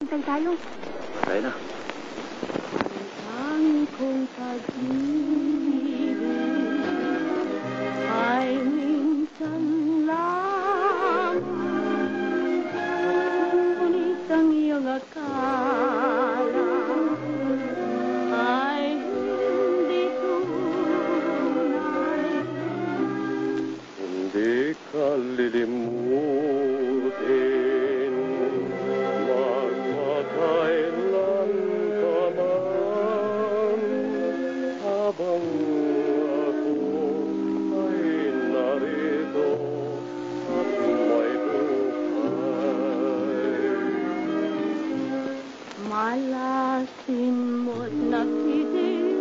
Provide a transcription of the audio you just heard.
Hintay tayo. Tayo na. Ang kong pag-ibig ay minsan lamang, ngunit ang iyong akala ay hindi tunay. Hindi ka lilimutin, magpakailan ka man, habang ako ay narito at may buhay. Malasin mo't nakitig